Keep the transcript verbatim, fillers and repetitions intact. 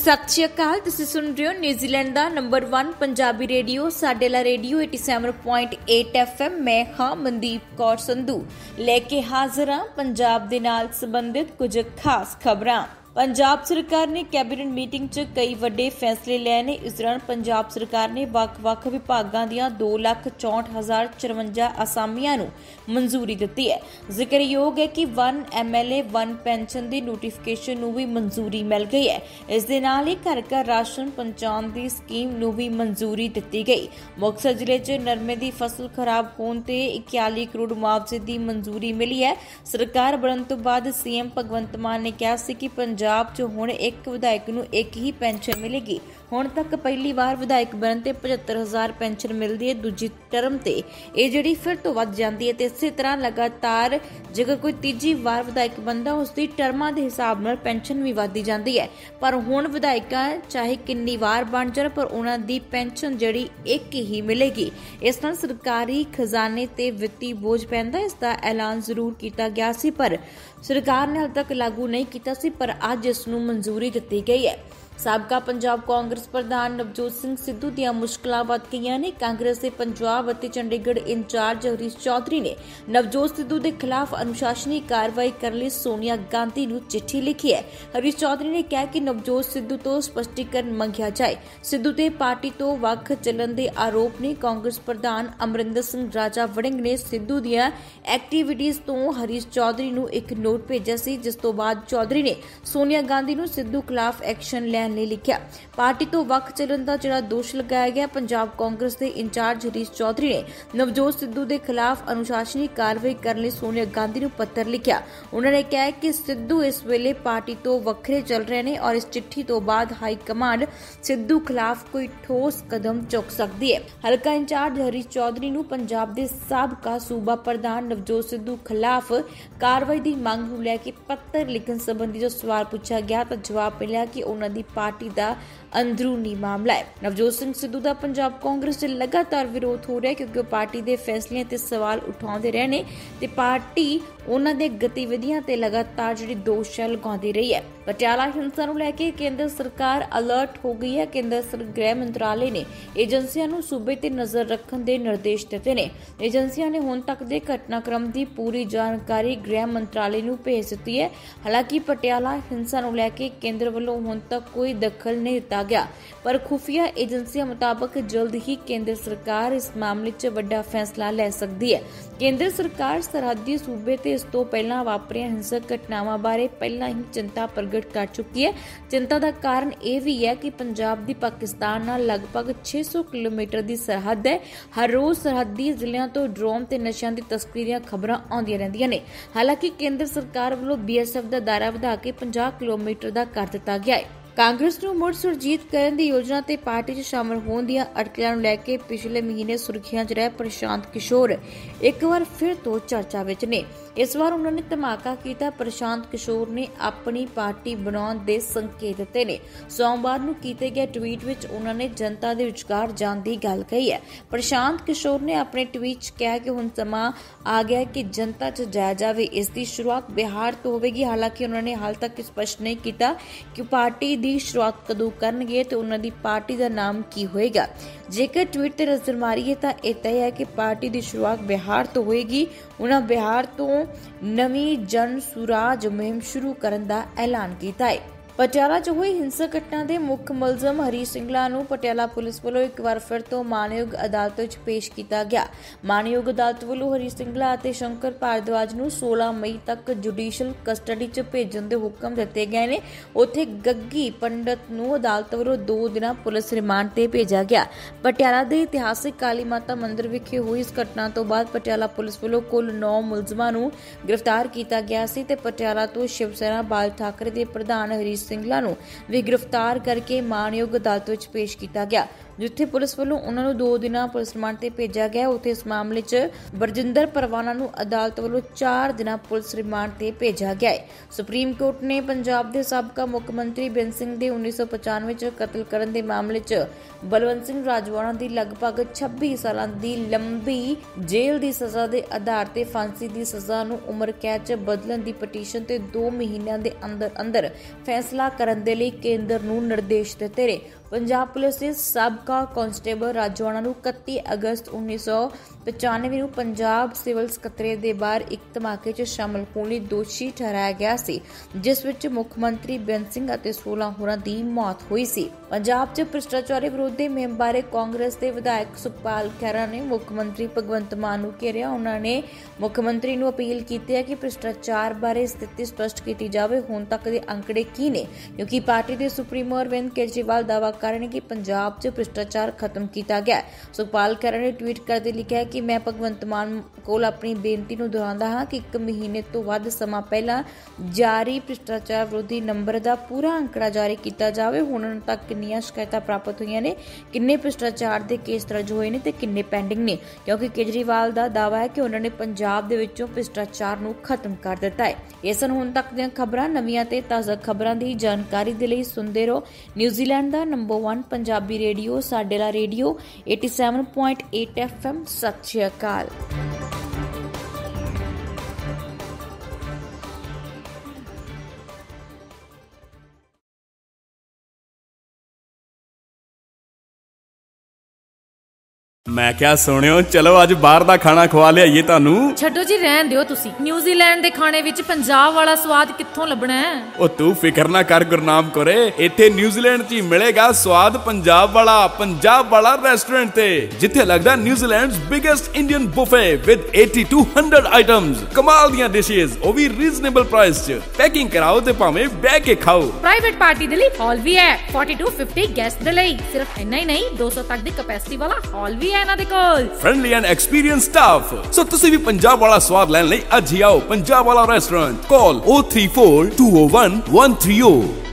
सत श्री अकाल। तुसीं सुन रहे हो न्यूजीलैंड का नंबर वन पंजाबी रेडियो साडेला रेडियो सत्तासी पॉइंट आठ एफ एम। मैं हाँ मनदीप कौर संधू लेके हाजिर हाँ पंजाब दे नाल संबंधित कुछ खास खबरां। पंजाब सरकार ने कैबिनेट मीटिंग च कई वड्डे फैसले लए ने। इस दौरान पंजाब सरकार ने वख-वख विभागां दीआं दो लाख चौंठ हज़ार चरवंजा असामियां नूं मंजूरी दित्ती है। जिक्रयोग है कि वन एम एल ए वन पेंशन दी नोटिफिकेशन नूं भी मंजूरी मिल गई है। इस दे नाल ही घर घर राशन पहुंचाउण दी स्कीम नूं भी मंजूरी दित्ती गई। मुक्तसर जिले च नरमे दी फसल खराब होण ते इक्याली करोड़ मुआवजे दी मंजूरी मिली है। सरकार बनन तो बाद सीएम भगवंत मान ने कहा सी कि पंजाब च हुण एक विधायक नूं एक ही पेंशन मिलेगी। हुण तक पहली बार विधायक बनन ते पचहत्तर हज़ार पेंशन मिलदी है। दूजी टर्म ते ये जिहड़ी फिर तो वध जांदी है ते इसे तरह लगातार जेकर कोई तीजी बार विधायक बनदा उसदी टर्मां दे हिसाब नाल पेंशन भी वधदी जांदी है। पर हुण विधायकां चाहे किन्नी बार बन जाण पर उन्हां दी पेंशन जिहड़ी एक ही मिलेगी। इस नाल सरकारी खजाने ते वित्ती बोझ पैंदा। इसदा ऐलान जरूर कीता गया सी पर सरकार ने हाल तक लागू नहीं कीता सी, पर अज इस नूं मंजूरी दित्ती गई है। साबका पंजाब कांग्रेस प्रधान नवजोत सिंह सिद्धू ਦੀਆਂ ਮੁਸ਼ਕਲਾਂ ਵੱਧ ਗਈਆਂ ਨੇ। ਕਾਂਗਰਸ ਦੇ ਪੰਜਾਬ ਅਤੇ ਚੰਡੀਗੜ੍ਹ ਇੰਚਾਰਜ ਹਰੀਸ਼ ਚੌਧਰੀ ਨੇ ਨਵਜੋਤ ਸਿੱਧੂ ਦੇ ਖਿਲਾਫ ਅਨੁਸ਼ਾਸਨੀ ਕਾਰਵਾਈ ਕਰਨ ਲਈ ਸੋਨੀਆ ਗਾਂਧੀ ਨੂੰ ਚਿੱਠੀ ਲਿਖੀ ਹੈ। ਹਰੀਸ਼ ਚੌਧਰੀ ਨੇ ਕਿਹਾ ਕਿ ਨਵਜੋਤ ਸਿੱਧੂ ਤੋਂ ਸਪਸ਼ਟੀਕਰਨ ਮੰਗਿਆ ਜਾਏ। ਸਿੱਧੂ ਤੇ ਪਾਰਟੀ ਤੋਂ ਵੱਖ ਚੱਲਣ ਦੇ ਆਰੋਪ ਨੇ। ਕਾਂਗਰਸ ਪ੍ਰਧਾਨ ਅਮਰਿੰਦਰ ਸਿੰਘ ਰਾਜਾ ਵੜਿੰਗ ਨੇ ਸਿੱਧੂ ਦੀਆਂ ਐਕਟੀਵਿਟੀਜ਼ ਤੋਂ ਹਰੀਸ਼ ਚੌਧਰੀ ਨੂੰ ਇੱਕ ਨੋਟ ਭੇਜਿਆ ਸੀ, ਜਿਸ ਤੋਂ ਬਾਅਦ ਚੌਧਰੀ ਨੇ ਸੋਨੀਆ ਗਾਂਧੀ ਨੂੰ ਸਿੱਧੂ ਖਿਲਾਫ ਐਕਸ਼ਨ ਲੈਣ ਲਈ ਲਿਖਿਆ। ਪਾਰਟੀ ਤੋਂ ਵੱਖ ਚੱਲਣ ਦਾ ਜਿਹੜਾ ਦੋਸ਼ ਲਗਾਇਆ ਗਿਆ। ਪੰਜਾਬ ਕਾਂਗਰਸ ਦੇ ਇੰਚਾਰਜ ਹਰੀਸ਼ ਚੌਧਰੀ ਨੇ ਨਵਜੋਤ ਸਿੱਧੂ ਦੇ ਖਿਲਾਫ ਅਨੁਸ਼ਾਸਨੀ ਕਾਰਵਾਈ ਕਰਨ ਲਈ ਸੋਨੀਆ ਗਾਂਧੀ ਨੂੰ ਪੱਤਰ ਲਿਖਿਆ। ਉਹਨਾਂ ਨੇ ਕਿਹਾ ਕਿ ਸਿੱਧੂ ਇਸ ਵੇਲੇ ਪਾਰਟੀ ਤੋਂ ਵੱਖਰੇ ਚੱਲ ਰਹੇ ਨੇ ਔਰ ਇਸ ਚਿੱਠੀ ਤੋਂ ਬਾਅਦ ਹਾਈ ਕਮਾਂਡ ਸਿੱਧੂ ਖਿਲਾਫ ਕੋਈ ਠੋਸ ਕਦਮ ਚੁੱਕ ਸਕਦੀ ਹੈ। ਹਲਕਾ ਇੰਚਾਰਜ ਹਰੀਸ਼ ਚੌਧਰੀ ਨੂੰ ਪੰਜਾਬ ਦੇ ਸਾਬਕਾ ਸੂਬਾ ਪ੍ਰਧਾਨ ਨਵਜੋਤ ਸਿੱਧੂ ਖਿਲਾਫ ਕਾਰਵਾਈ ਦੀ ਮੰਗ ਨੂੰ ਲੈ ਕੇ ਪੱਤਰ ਲਿਖਣ ਸੰਬੰਧੀ ਜੋ ਸਵਾਲ ਪੁੱਛਿਆ ਗਿਆ ਤਾਂ ਜਵਾਬ ਮਿਲਿਆ ਕਿ ਉਹਨਾਂ ਦੀ पार्टी का अंदरूनी मामला है। नवजोत सिंह सिद्धू का पंजाब कांग्रेस से लगातार विरोध हो रहा है क्योंकि पार्टी के फैसलों ते सवाल उठाते रहे ने ते पार्टी उन्हां दे गतिविधियां ते लगातार जिहड़ी दोष लगाती रही है। पटियाला हिंसा नूं लैके केंद्र सरकार अलर्ट हो गई है। केंद्र गृह मंत्रालय ने एजेंसियां नूं सूबे ते नज़र रखण दे निर्देश दिते ने। एजेंसियां ने हुण तक दे घटनाक्रम की पूरी जानकारी गृह मंत्रालय नूं भेज दित्ती है। हालांकि पटियाला हिंसा नूं लैके केंद्र वल्लों हुण तक कोई दखल नहीं दिता गया, पर खुफिया एजेंसियां मुताबक जल्द ही केंद्र सरकार इस मामले च वड्डा फैसला ले सकती है। केंद्र सरकार सरहदी सूबे ते इस तो पहलां वापरियां हिंसक घटनावां बारे पहलां ही चिंता प्रगट कर चुकी है। चिंता का कारण यह भी है कि पंजाब दी पाकिस्तान नाल लगभग छे सौ किलोमीटर की सरहद है। हर रोज सरहदी जिलों तो ड्रोन ते नशियां दी तस्करी दीआं खबरां आउंदियां रहिंदियां ने। हालांकि केंद्र सरकार वल्लों बी एस एफ का दायरा वधा के पचास किलोमीटर का कर दिता गया है। कांग्रेस नूं मुड़ सुरजीत करन दी योजना ते पार्टी च शामिल होण दीआं अटकलां नूं लैके पिछले महीने सुर्खियां च रहे प्रशांत किशोर एक बार फिर तो चर्चा विच ने। इस बार उन्होंने धमाका कीता। प्रशांत किशोर ने अपनी पार्टी बनाउण दे संकेत दित्ते ने। सोमवार नूं कीते गए ट्वीट विच उन्होंने जनता दे विचकार जाण दी गल कही है। प्रशांत किशोर ने अपने ट्वीट च कहा कि हुण समा आ गया कि जनता च जाया जावे। इसकी शुरुआत बिहार तो होगी। हालांकि उन्होंने हाल तक स्पष्ट नहीं किया कि पार्टी दी शुरुआत कदों करनगे ते उन्हां दी पार्टी दा नाम की होएगा। जेकर ट्वीट ते नजर मारीए तां इह तय है कि पार्टी दी शुरुआत बिहार तो होएगी। उन्हां बिहार तो नवीं जन सुराज मुहिम शुरू करन दा ऐलान कीता है। पटियाला च हुई हिंसक घटना के मुख्य मुलजम हरीश सिंगला नूं पटियाला पुलिस वालों एक बार फिर तो मानयोग अदालत विच पेश किया गया। मानयोग अदालत वालों हरीश सिंगला और शंकर भारद्वाज नूं सोलह मई तक जुडिशल कस्टडी च भेजण दे हुक्म दिते गए ने। उत्थे गग्गी पंडित नूं अदालत वालों दो दिन पुलिस रिमांड ते भेजा गया। पटियाला के इतिहासिक काली माता मंदिर विखे हुई इस घटना तो बाद पटियाला पुलिस वालों कुल नौ मुलजमां नूं गिरफ्तार किया गया सी ते पटियाला तो शिवसेना बाल ठाकरे के प्रधान हरीश सिंगला नूं भी गिरफ्तार करके मानयोग अदालत विच पेश किया गया। जिथे पुलिस वालों उन्होंने दो दिन पुलिस रिमांड ते भेजा गया, उत्थे इस मामले च बरजिंदर परवाना नूं अदालत वालों चार दिन पुलिस रिमांड ते भेजा गया है। सुप्रीम कोर्ट ने पंजाब के साबका मुख मंत्री बेअंत सिंह दे उन्नीस सौ पचानवे च कतल करन दे मामले च बलवंत सिंह राजवाड़ा की लगभग छब्बी साल की लंबी जेल की सज़ा के आधार ते फांसी की सज़ा नूं उम्र कैद च बदलण की पटीशन ते दो महीनों के अंदर अंदर फैसला करन दे लई केंद्र नूं निर्देश दिते ने। पंजाब पुलिस के साबका कांस्टेबल राजवाड़ा नूं इकत्ती अगस्त उन्नीस सौ पचानवे नूं पंजाब सिविल सकत्रेत दे बाहर एक धमाके च शामिल होने लई दोषी ठहराया गया सी, जिस विच मुख मंत्री बेअंत सिंह अते सोलह होरां दी मौत हुई सी। पंजाब च भ्रिष्टाचारी विरोधी मुहिम बारे कांग्रेस के विधायक सुखपाल खैरा ने मुख मंत्री भगवंत मान नूं घेरिया। उन्हां ने मुख मंत्री नूं अपील कीती है कि भ्रिष्टाचार बारे स्थिति स्पष्ट की जाए। हुण तक दे अंकड़े की ने, क्योंकि पार्टी के सुप्रीमो अरविंद केजरीवाल दावा कारण कि पंजाब च भ्रिष्टाचार खत्म किया गया। सुखपाल खैरा ने ट्वीट करते लिखा है कि मैं भगवंत मान कोल अपनी बेनती नूं दोहराउंदा हां कि एक महीने तो वध समा पहला जारी भ्रिष्टाचार विरोधी नंबर का पूरा अंकड़ा जारी किया जाए। हुण तक कितनियां शिकायतां प्राप्त हुई ने, किन्ने भ्रिष्टाचार के केस दर्ज होए ने ते किन्ने पेंडिंग ने, क्योंकि केजरीवाल का दावा है कि उन्होंने पंजाब दे विचों भ्रिष्टाचार नूं खत्म कर दिता है। ये सन हुण तक दीआं खबरां। नवीआं ते ताज़ा खबरां दी जानकारी दे लई सुनदे रहो न्यूजीलैंड दा नंबर वन पंजाबी रेडियो साडे ला रेडियो सत्तासी पॉइंट आठ एफ एम। सत श्री अकाल। मैं क्या सुनियो, चलो आज बाहर दा खाना खवा लिया ये तानू। छड्डो जी रहन दियो तुसी। न्यूजीलैंड दे खाने विच पंजाब वाला स्वाद कित्थों लभना है? ओ तू फिकर ना कर गुरनाम करे, इत्थे न्यूजीलैंड च मिलेगा स्वाद पंजाब वाला। पंजाब वाला रेस्टोरेंट ते जिथे लगदा New Zealand's biggest Indian buffet with अस्सी टू सौ आइटम्स, कमाल दियां डिशेस, ओ भी रीजनेबल प्राइस च। पैकिंग कराओ ते भावें बैठ के खाओ। प्राइवेट पार्टी दे लई हॉल भी है, चालीस टू पचास गेस्ट दे लई। सिर्फ इन्ना ही नहीं, दो सौ तक दी कैपेसिटी वाला हॉल भी है। Friendly and experience staff. So तुसी भी पंजाब वाला स्वाद लैन लई अज ही आओ पंजाब वाला restaurant. Call o three four two o one one three ओ।